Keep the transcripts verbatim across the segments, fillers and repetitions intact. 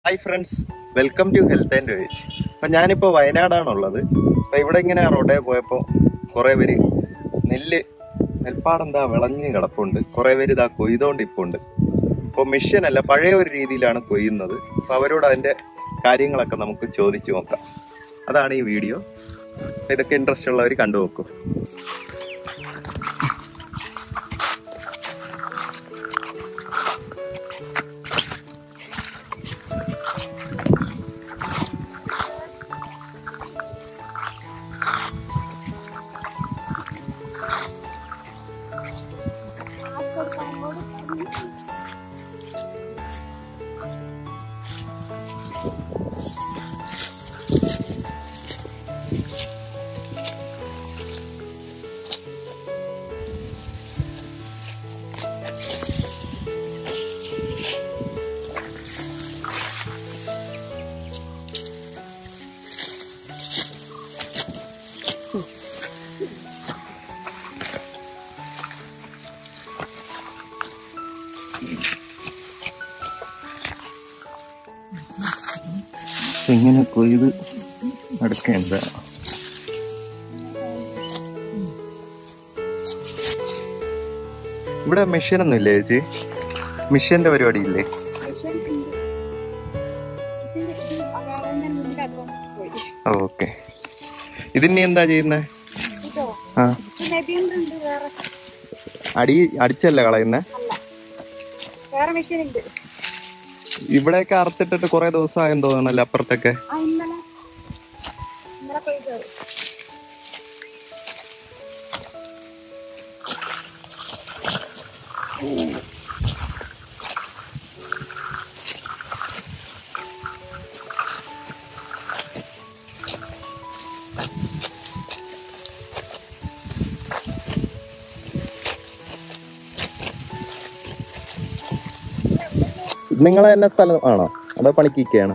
Hi friends, welcome to Health and Village. I am in Wayanad. I am in a road. I am in a നെൽപ്പാടം വിളഞ്ഞു കിടപ്പുണ്ട്. കുറേ പേര് ഇതാ കൊയ്തുകൊണ്ടിപ്പുണ്ട്. ഇപ്പോൾ machine അല്ല, പഴയ ഒരു രീതിയിലാണ് കൊയ്യുന്നത്. അപ്പോൾ അവരോട് അതിൻ്റെ കാര്യങ്ങളൊക്കെ നമുക്ക് ചോദിച്ചു നോക്കാം. അതാണ് ഈ വീഡിയോ. ഇതൊക്കെ ഇൻട്രസ്റ്റ് ഉള്ളവർ കണ്ടു നോക്കൂ. ഇങ്ങനെ കൊയ്ത് അടുക്കേണ്ട ഇവിടെ മെഷീനൊന്നും ഇല്ലേ ചേച്ചി? മെഷീന്റെ പരിപാടി ഇല്ലേ? ഓക്കെ. ഇതിനി എന്താ ചെയ്യുന്നേ? ആ അടി അടിച്ചല്ലേ കളയുന്നേ? ഇവിടെയൊക്കെ അറുത്തിട്ടിട്ട് കൊറേ ദിവസമായെന്ന് തോന്നണല്ലോ അപ്പുറത്തൊക്കെ. നിങ്ങളെ തന്നെ സ്ഥലം ആണോ അതോ പണിക്കൊക്കെയാണ്?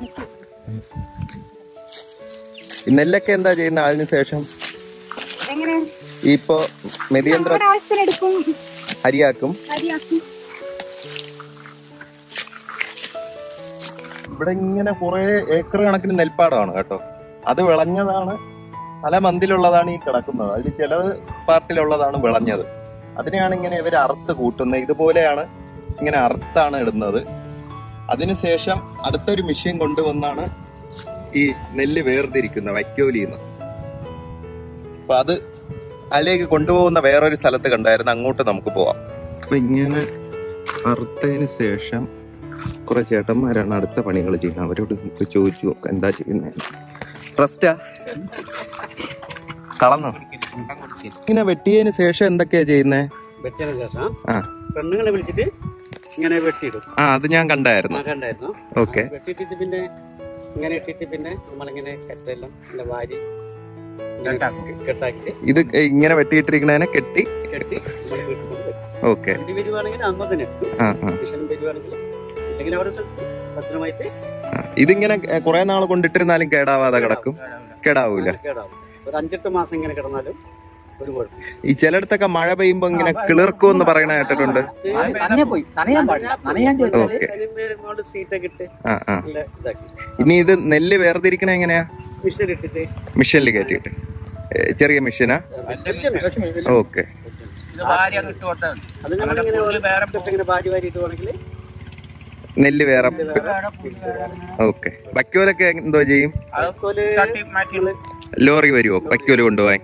നെല്ലൊക്കെ എന്താ ചെയ്യുന്ന അതിന് ശേഷം? ഇപ്പൊ മെതിയന്ത്രം അരിയാക്കും. ഇവിടെ ഇങ്ങനെ കുറെ ഏക്കർ കണക്കിന് നെൽപ്പാടമാണ് കേട്ടോ. അത് വിളഞ്ഞതാണ്, പല മന്തിലുള്ളതാണ് ഈ കിടക്കുന്നത്. അതിൽ ചില പാർട്ടിലുള്ളതാണ് വിളഞ്ഞത്. അതിനെയാണ് ഇങ്ങനെ ഇവർ അറുത്ത് കൂട്ടുന്നത്. ഇതുപോലെയാണ് ഇങ്ങനെ അറുത്താണ് ഇടുന്നത്. അതിനുശേഷം അടുത്തൊരു മെഷീൻ കൊണ്ടുവന്നാണ് ഈ നെല്ല് വേർതിരിക്കുന്നത് വൈക്കോലിന്ന്. അപ്പൊ അത് അതിലേക്ക് കൊണ്ടുപോകുന്ന വേറൊരു സ്ഥലത്ത് കണ്ടായിരുന്നു, അങ്ങോട്ട് നമുക്ക് പോവാം. അപ്പൊ ഇങ്ങനെ അറുത്തതിന് ശേഷം കുറെ ചേട്ടന്മാരാണ് അടുത്ത പണികൾ ചെയ്യുന്നത്. അവരോട് നമുക്ക് ചോദിച്ചു നോക്കാം എന്താ ചെയ്യുന്നത്. ട്രസ്റ്റാ കളന്നോ? ഇങ്ങനെ വെട്ടിയതിന് ശേഷം എന്തൊക്കെയാ ചെയ്യുന്നേ? വെട്ടിയതിന് ശേഷം പെണ്ണുങ്ങളെ വിളിച്ചിട്ട് ഇങ്ങനെ വെട്ടിയിടും. ആ അത് ഞാൻ കണ്ടായിരുന്നു. കണ്ടായിരുന്നു. ഓക്കെ. വെട്ടിയിട്ട് പിന്നെ ഇങ്ങനെ ഇട്ടിട്ട് പിന്നെ നമ്മളിങ്ങനെ കെട്ടെല്ലാം ഇങ്ങനെ വാരി കെട്ടാക്കിട്ട് ഇത് ഇങ്ങനെ വെട്ടിയിട്ടിരിക്കുന്നതിനെ കെട്ടി കെട്ടി നമ്മൾ വീട്ടിൽ കൊണ്ടുവരും. ഓക്കെ. വണ്ടി വരുവാണെങ്കിൽ അമ്മ തന്നെ എടുക്കും. മിഷൻ വരുവാണെങ്കിൽ അല്ലെങ്കിൽ അവിടെ ഭദ്രമായിട്ട് ഇതിങ്ങനെ കുറെ നാൾ കൊണ്ടിട്ടിരുന്നാലും കേടാവാതെ കിടക്കും? കേടാവൂല. കേടാവും. ഒരു അഞ്ചെട്ട് മാസം ഇങ്ങനെ കിടന്നാലും ഒരു കുഴപ്പം. ഈ ചിലയിടത്തൊക്കെ മഴ പെയ്യുമ്പോ ഇങ്ങനെ കിളിർക്കും എന്ന് പറയണ കേട്ടിട്ടുണ്ട്. ഇനി ഇത് നെല്ല് വേർതിരിക്കണ എങ്ങനെയാ? മിഷനിൽ കയറ്റിട്ട് ചെറിയ മിഷനാ? ഓക്കെ. നെല്ല് വേറെ. ഓക്കെ. വൈക്കോലൊക്കെ എന്തോ ചെയ്യും? ലോറി വരുമോ വൈക്കോല് കൊണ്ടുപോവാൻ?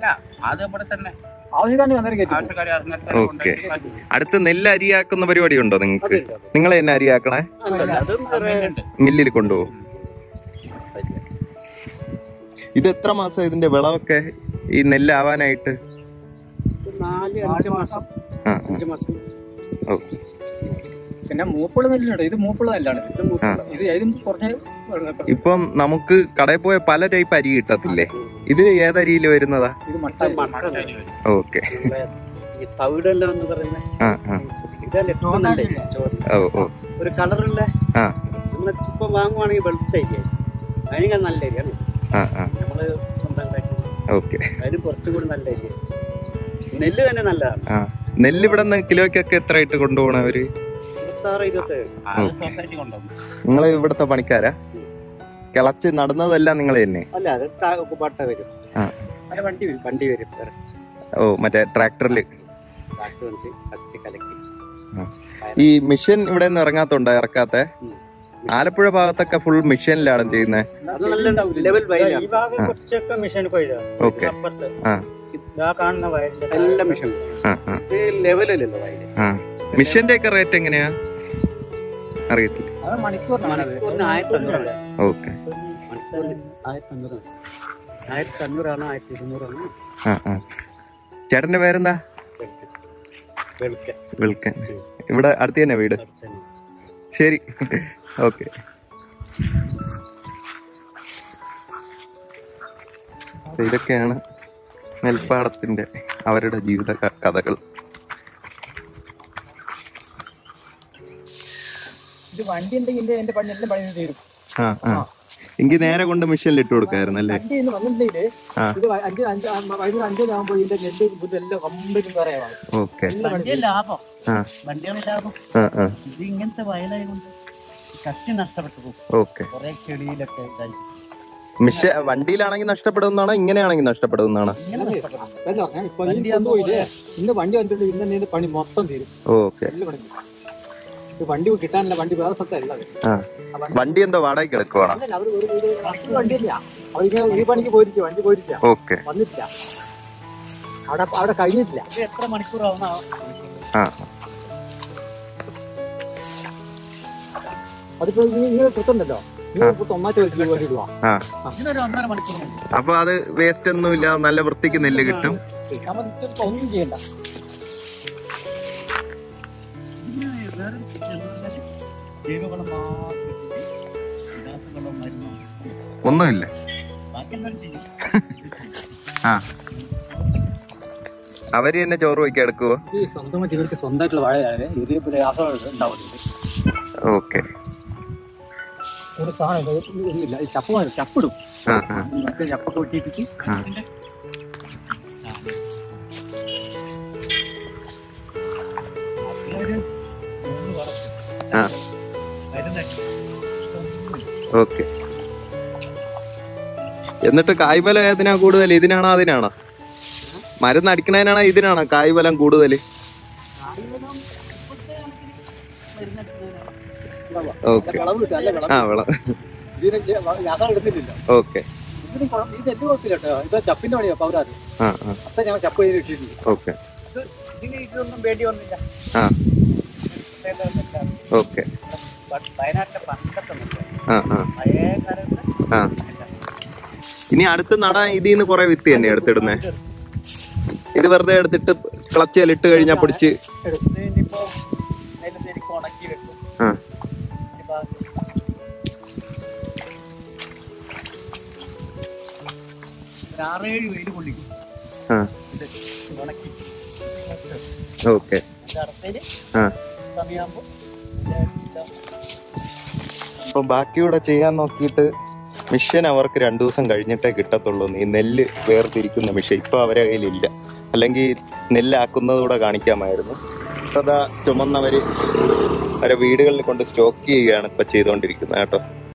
ഓക്കെ. അടുത്ത് നെല്ല് അരിയാക്കുന്ന പരിപാടി ഉണ്ടോ നിങ്ങൾക്ക്? നിങ്ങൾ തന്നെ അരിയാക്കണേ? മില്ലിൽ കൊണ്ടുപോകും. ഇത് എത്ര മാസം ഇതിന്റെ വിളവൊക്കെ ഈ നെല്ലാവാനായിട്ട്? പിന്നെ മൂപ്പുള്ള നെല്ലുണ്ട്. ഇത് മൂപ്പുള്ള നെല്ലാണ്. ഇപ്പം നമുക്ക് കടയിൽ പോയ പല ടൈപ്പ് അരി കിട്ടത്തില്ലേ? ഇത് ഏതരിയിൽ വരുന്നതാ? ഓക്കെ. ഒരു കളറുള്ള നമ്മളിപ്പോ വാങ്ങുവാണെങ്കിൽ വെളുത്ത അരിയാണ്. അതിനേക്കാൾ നല്ല അരിയാണ് നമ്മള് സ്വന്തം ഓക്കെ. അതിന് കുറച്ചുകൂടി നല്ല അരിയാണ്. നെല്ല് തന്നെ നല്ലതാണ്. നെല്ല് ഇവിടെ കിലോയ്ക്കൊക്കെ എത്ര ആയിട്ട് കൊണ്ടുപോകണ അവര്? ഇരുപത്താറ് ഇരുപത്തേഴ് നിങ്ങൾ ഇവിടുത്തെ പണിക്കാരാ? കിളച്ച് നടന്നതെല്ലാം നിങ്ങൾ തന്നെ? അല്ല, അത് പട്ട വരും, വണ്ടി വരും, വണ്ടി വരും. ഓ, മറ്റേ ട്രാക്ടറില് ട്രാക്ടർ വണ്ടി കത്തി കലക്കി. ഈ മിഷൻ ഇവിടെ നിന്ന് ഇറങ്ങാത്തോണ്ടോ? ഇറക്കാത്ത ആലപ്പുഴ ഭാഗത്തൊക്കെ ഫുൾ മിഷനിലാണ് ചെയ്യുന്നത്. ഓക്കെ. മിഷന്റെ ഒക്കെ റേറ്റ് എങ്ങനെയാ അറിയത്തില്ല. ഓക്കെ. ചേട്ടന്റെ പേരെന്താ? വെൽക്കൻ. ഇവിടെ അടുത്ത് തന്നെ വീട്? ശരി, ഓക്കെ. ഇതൊക്കെയാണ് നെൽപ്പാടത്തിന്റെ അവരുടെ ജീവിത കഥകൾ. ആ ആ എങ്കിൽ നേരെ കൊണ്ട് മെഷീനിൽ ഇട്ട് കൊടുക്കായിരുന്നു അല്ലേ? ഓക്കെ. ഓക്കെ. മിഷ വണ്ടിയിലാണെങ്കിൽ നഷ്ടപ്പെടുന്നതാണോ ഇങ്ങനെയാണെങ്കിൽ നഷ്ടപ്പെടുന്നതാണോ? ഓക്കെ. വണ്ടി കിട്ടാനില്ല, വണ്ടി വേറെ സ്ഥലത്തല്ല. വണ്ടി എന്തോ വാടകയ്ക്ക് കിടക്കുവാണോ? ഈ പണിക്ക് പോയിരിക്കും, വണ്ടി പോയിരിക്കാം, ഓക്കെ, വന്നിട്ടില്ല, അവിടെ അവിടെ കഴിഞ്ഞിട്ടില്ല. എത്ര മണിക്കൂറാവുന്ന അതിപ്പോ ഇങ്ങനെ കിട്ടുന്നുണ്ടല്ലോ, അപ്പൊ അത് വേസ്റ്റ് ഒന്നുമില്ല, നല്ല വൃത്തിക്ക് നെല്ല് കിട്ടും. ഒന്നും ചെയ്യണ്ട. ഒന്നുമില്ല. ആ, അവര് തന്നെ ചോറ് വയ്ക്കാൻ എടുക്കുവോ? സ്വന്തമായിട്ട് ഇവർക്ക് സ്വന്തമായിട്ടുള്ള വാഴയാണ്. ഓക്കെ. ഒരു സാധനം ചപ്പ ചപ്പിടും, ചപ്പൊക്കെ വെട്ടിയിട്ട് ഓക്കെ. എന്നിട്ട് കായ്ഫലം ഏതിനാ കൂടുതൽ, ഇതിനാണോ അതിനാണോ? മരുന്ന് അടിക്കണതിനാണോ ഇതിനാണോ കായ്ഫലം കൂടുതൽ? ഓക്കെ. ആ, വിള. ഓക്കെ. ചപ്പിന്റെ പണിയാ പൗരാത്. ഞാൻ ചപ്പ് ഇട്ടിട്ടുണ്ട്. ഓക്കെ. ഇതൊന്നും വേണ്ടി വന്നില്ല. ആ, ഓക്കെ. വയനാട്ടിലെ പണ്ടത്തെ ആ, ഇനി അടുത്ത് നടാൻ ഇതിന്ന് കൊറേ വിത്ത് തന്നെ എടുത്തിടുന്നേ. ഇത് വെറുതെ എടുത്തിട്ട് കിളച്ചിലിട്ട് കഴിഞ്ഞാ പൊടിച്ച് ഉണക്കി വെക്കും. ആറേഴ് വെയിൽ കൊള്ളിക്കും. ഓക്കെ. അപ്പൊ ബാക്കിയൂടെ ചെയ്യാൻ നോക്കിയിട്ട് മിഷൻ അവർക്ക് രണ്ടു ദിവസം കഴിഞ്ഞിട്ടേ കിട്ടത്തുള്ളൂ. ഈ നെല്ല് വേർതിരിക്കുന്ന മിഷൻ ഇപ്പൊ അവരെ കയ്യിലില്ല, അല്ലെങ്കിൽ നെല്ലാക്കുന്നത് കൂടെ കാണിക്കാമായിരുന്നു. ഇപ്പൊ അതാ ചുമന്നവര് അവരെ വീടുകളിൽ കൊണ്ട് സ്റ്റോക്ക് ചെയ്യുകയാണ് ഇപ്പൊ ചെയ്തുകൊണ്ടിരിക്കുന്നത് കേട്ടോ.